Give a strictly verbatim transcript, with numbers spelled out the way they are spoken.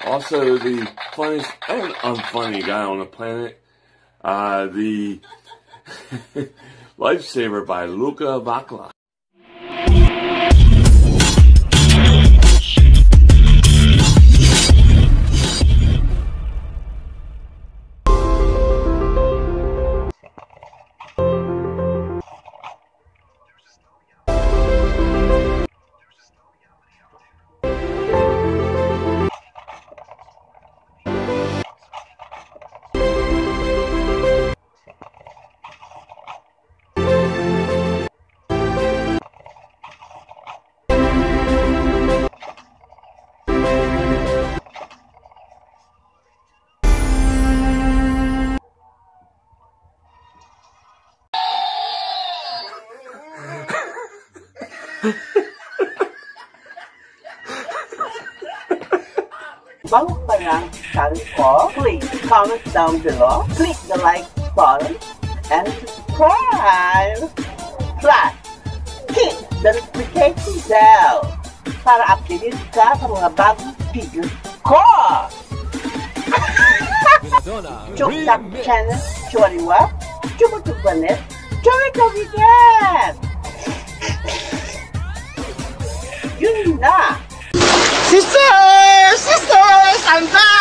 Also, the funniest and unfunny guy on the planet, uh, the Lifesaver by Lulabeklah. Bago pa lang channel ko, please comment down below, click the like button, and subscribe. Plus, hit the notification bell para updated ka sa mga bagong videos ko. Chuktak channel, choriwa, chumutubanet, chorikabigat. Yun na! Sisters! Sisters! I'm back!